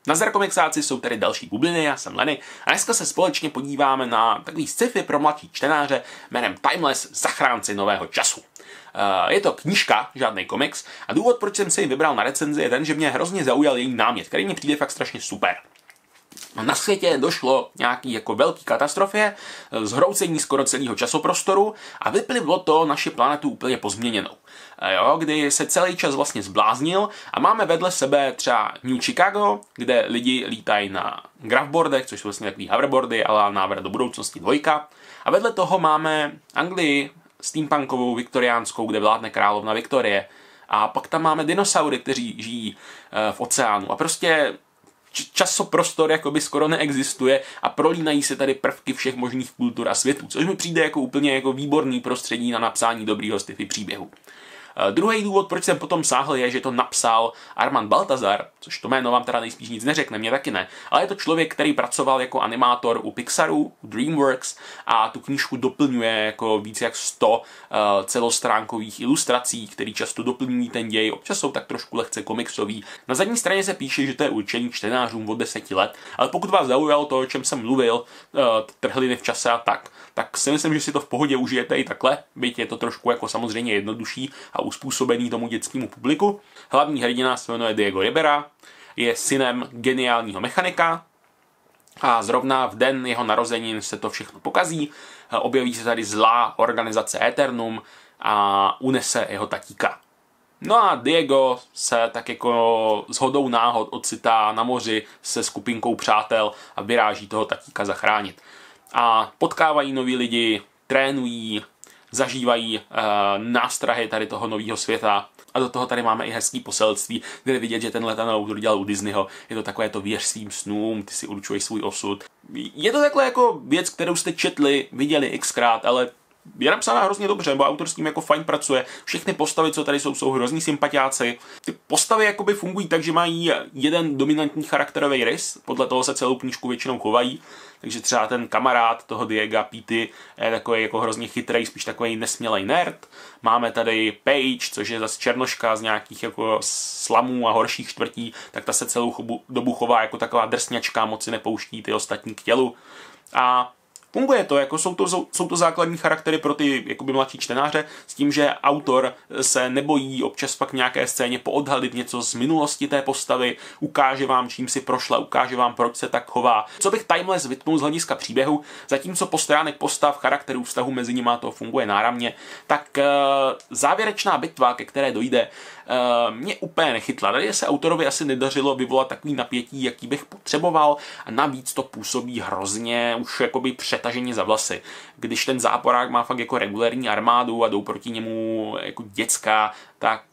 Nazdar komiksáci, jsou tady další bubliny, já jsem Lenny a dneska se společně podíváme na takový sci-fi pro mladší čtenáře jménem Timeless, zachránci nového času. Je to knížka, žádný komiks, a důvod, proč jsem si ji vybral na recenzi, je ten, že mě hrozně zaujal její námět, který mi přijde fakt strašně super. Na světě došlo nějaký jako velký katastrofě, zhroucení skoro celého časoprostoru a vyplivlo to naši planetu úplně pozměněnou. Jo, kdy se celý čas vlastně zbláznil a máme vedle sebe třeba New Chicago, kde lidi lítají na grafboardech, což jsou vlastně takový hoverboardy, ale návrat do budoucnosti 2. A vedle toho máme Anglii steampunkovou, viktoriánskou, kde vládne královna Viktorie. A pak tam máme dinosaury, kteří žijí v oceánu. A prostě časoprostor jakoby skoro neexistuje a prolínají se tady prvky všech možných kultur a světů, což mi přijde jako úplně jako výborný prostředí na napsání dobrýho sci-fi příběhu. Druhý důvod, proč jsem potom sáhl, je, že to napsal Armand Baltazar, což to jméno vám teda nejspíš nic neřekne, mě taky ne, ale je to člověk, který pracoval jako animátor u Pixaru, u DreamWorks a tu knížku doplňuje jako víc jak 100 celostránkových ilustrací, které často doplňují ten děj, občas jsou tak trošku lehce komiksový. Na zadní straně se píše, že to je určený čtenářům od 10 let, ale pokud vás zaujalo to, o čem jsem mluvil, trhliny v čase a tak si myslím, že si to v pohodě užijete i takhle, byť je to trošku jako samozřejmě jednodušší a uspůsobený tomu dětskému publiku. Hlavní hrdina se jmenuje Diego Ribera, je synem geniálního mechanika a zrovna v den jeho narozenin se to všechno pokazí. Objeví se tady zlá organizace Eternum a unese jeho tatíka. No a Diego se tak jako shodou náhod ocitá na moři se skupinkou přátel a vyráží toho tatíka zachránit. A potkávají noví lidi, trénují, zažívají nástrahy tady toho nového světa. A do toho tady máme i hezký poselství, kde je vidět, že tenhle ten autor dělal u Disneyho. Je to takové to věř svým snům, ty si určuješ svůj osud. Je to takhle jako věc, kterou jste četli, viděli xkrát, ale je napsaná hrozně dobře, nebo autor s tím jako fajn pracuje. Všechny postavy, co tady jsou hrozní sympatiáci. Ty postavy jakoby fungují tak, že mají jeden dominantní charakterový rys, podle toho se celou knížku většinou chovají. Takže třeba ten kamarád toho Diega, Petey, je takový jako hrozně chytrý, spíš takový nesmělej nerd. Máme tady Paige, což je zase černoška z nějakých jako slamů a horších čtvrtí, tak ta se celou dobu chová jako taková drsňačka, moc si nepouští ty ostatní k tělu. A funguje to, jako jsou to základní charaktery pro ty jakoby mladší čtenáře, s tím, že autor se nebojí občas pak v nějaké scéně poodhalit něco z minulosti té postavy, ukáže vám, čím si prošla, ukáže vám, proč se tak chová. Co bych Timeless vytknul z hlediska příběhu, zatímco po stránek postav, charakterů, vztahu mezi nimi to funguje náramně, tak závěrečná bitva, ke které dojde, mě úplně nechytla. Tady se autorovi asi nedařilo vyvolat takový napětí, jaký bych potřeboval, a navíc to působí hrozně už jakoby přetaženě za vlasy. Když ten záporák má fakt jako regulérní armádu a jdou proti němu jako děcka, tak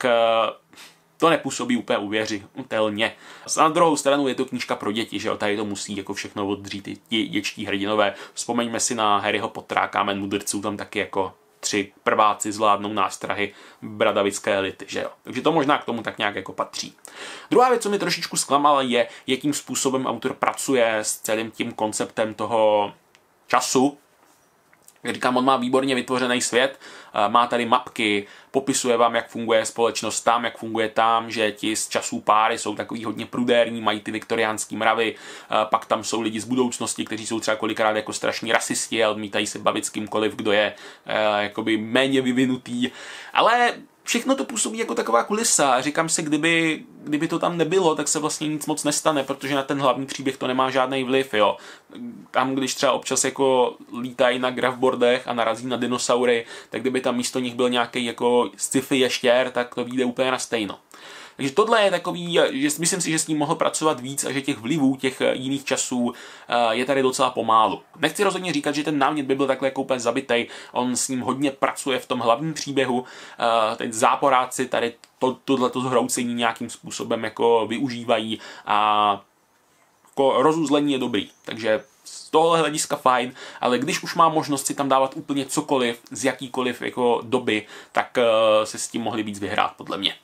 to nepůsobí úplně uvěřitelně. Na druhou stranu je to knížka pro děti, že jo, tady to musí jako všechno oddřít i dětští hrdinové. Vzpomeňme si na Harryho Pottera, Kámen mudrců, tam taky jako 3 prváci zvládnou nástrahy bradavické elity, že jo. Takže to možná k tomu tak nějak jako patří. Druhá věc, co mi trošičku zklamala, je, jakým způsobem autor pracuje s celým tím konceptem toho času. Jak říkám, on má výborně vytvořený svět, má tady mapky, popisuje vám, jak funguje společnost tam, jak funguje tam, že ti z časů páry jsou takový hodně prudérní, mají ty viktoriánský mravy, pak tam jsou lidi z budoucnosti, kteří jsou třeba kolikrát jako strašní rasisti a odmítají se bavit s kýmkoliv, kdo je jakoby méně vyvinutý, ale všechno to působí jako taková kulisa a říkám si, kdyby to tam nebylo, tak se vlastně nic moc nestane, protože na ten hlavní příběh to nemá žádný vliv, jo. Tam, když třeba občas jako lítají na grafboardech a narazí na dinosaury, tak kdyby tam místo nich byl nějaký jako sci-fi ještěr, tak to vyjde úplně na stejno. Takže tohle je takový, že myslím si, že s ním mohl pracovat víc a že těch vlivů, těch jiných časů je tady docela pomálu. Nechci rozhodně říkat, že ten námět by byl takhle jako úplně zabitej, on s ním hodně pracuje v tom hlavním příběhu, teď záporáci tady tohleto zhroucení nějakým způsobem jako využívají a jako rozuzlení je dobrý, takže z tohohle hlediska fajn, ale když už má možnost si tam dávat úplně cokoliv z jakýkoliv jako doby, tak se s tím mohli víc vyhrát, podle mě.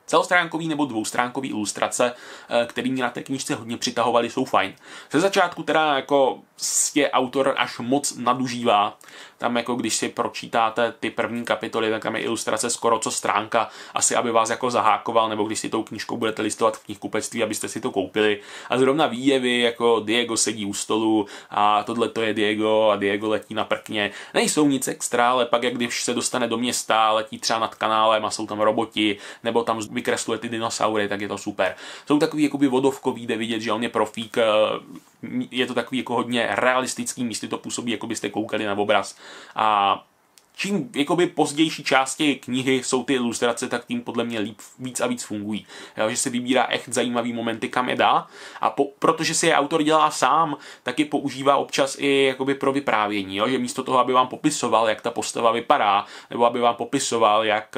Celostránkový nebo dvoustránkový ilustrace, který mě na té knížce hodně přitahovaly, jsou fajn. Ze začátku teda jako je autor až moc nadužívá. Tam jako když si pročítáte ty první kapitoly, tak tam je ilustrace skoro co stránka, asi aby vás jako zahákoval, nebo když si tou knížkou budete listovat v knihkupectví, abyste si to koupili. A zrovna výjevy, jako Diego sedí u stolu a tohle to je Diego a Diego letí na prkně, nejsou nic extra, ale pak jak když se dostane do města, letí třeba nad kanálem a jsou tam roboti, nebo tam vykresluje ty dinosaury, tak je to super. Jsou takový jakoby vodovkový, jde vidět, že on je profík, je to takový jako hodně realistický, místy to působí, jako byste koukali na obraz. A čím jakoby pozdější části knihy jsou ty ilustrace, tak tím podle mě líp, víc a víc fungují. Jo, že se vybírá echt zajímavý momenty, kam je dá. A protože si je autor dělá sám, tak je používá občas i jakoby pro vyprávění. Jo? Že místo toho, aby vám popisoval, jak ta postava vypadá, nebo aby vám popisoval, jak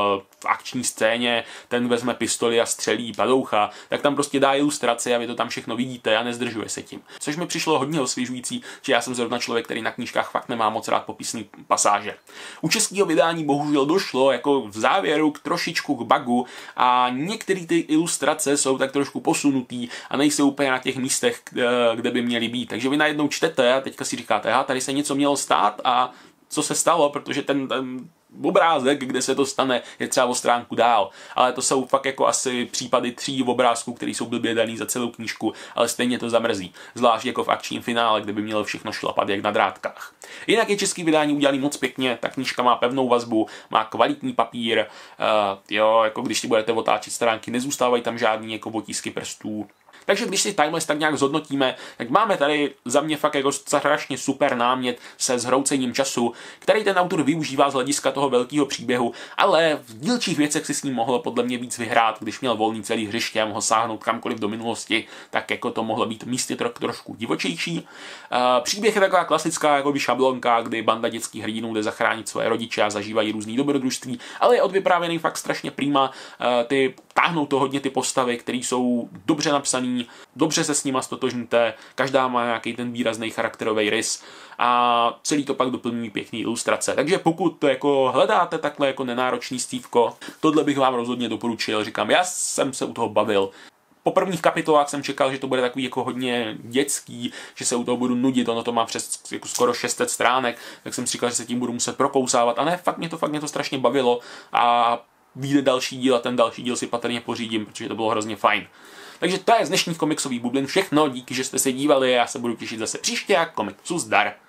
v akční scéně ten vezme pistoli a střelí padoucha, tak tam prostě dá ilustraci a vy to tam všechno vidíte a nezdržuje se tím. Což mi přišlo hodně osvěžující, že já jsem zrovna člověk, který na knížkách fakt nemá moc rád popisný pasáže. U českého vydání bohužel došlo jako v závěru trošičku k bugu a některé ty ilustrace jsou tak trošku posunutý a nejsou úplně na těch místech, kde by měly být. Takže vy najednou čtete a teďka si říkáte, aha, tady se něco mělo stát a co se stalo, protože ten obrázek, kde se to stane, je třeba o stránku dál. Ale to jsou fakt jako asi případy 3 obrázků, které jsou blbě daný za celou knížku, ale stejně to zamrzí. Zvlášť jako v akčním finále, kde by mělo všechno šlapat jak na drátkách. Jinak je český vydání udělaný moc pěkně, ta knížka má pevnou vazbu, má kvalitní papír, jo, jako když si budete otáčet stránky, nezůstávají tam žádný jako otisky prstů. Takže když si Timeless tak nějak zhodnotíme, tak máme tady za mě fakt jako strašně super námět se zhroucením času, který ten autor využívá z hlediska toho velkého příběhu, ale v dílčích věcech si s ním mohlo podle mě víc vyhrát, když měl volný celý hřiště a mohl sáhnout kamkoliv do minulosti, tak jako to mohlo být místě trošku divočejší. Příběh je taková klasická jako šablonka, kdy banda dětských hrdinů jde zachránit svoje rodiče a zažívají různý dobrodružství, ale je odvyprávěný fakt strašně prima, táhnou to hodně ty postavy, které jsou dobře napsané, dobře se s nima stotožníte, každá má nějaký ten výrazný charakterový rys a celý to pak doplňují pěkný ilustrace. Takže pokud to jako hledáte takhle jako nenáročný stívko, tohle bych vám rozhodně doporučil. Říkám, já jsem se u toho bavil. Po prvních kapitolách jsem čekal, že to bude takový jako hodně dětský, že se u toho budu nudit, ono to má přes jako skoro 600 stránek, tak jsem si říkal, že se tím budu muset prokousávat. A ne, fakt mě to strašně bavilo a vyjde další díl a ten další díl si patrně pořídím, protože to bylo hrozně fajn. Takže to je z dnešních komiksových bublin všechno, díky, že jste se dívali, já se budu těšit zase příště a komiksu zdar.